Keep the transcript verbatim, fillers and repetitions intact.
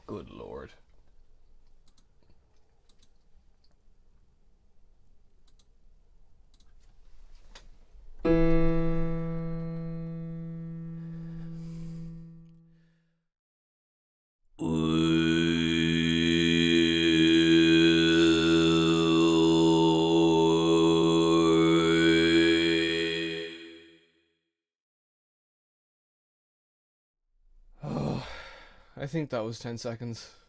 Good lord. I think that was ten seconds.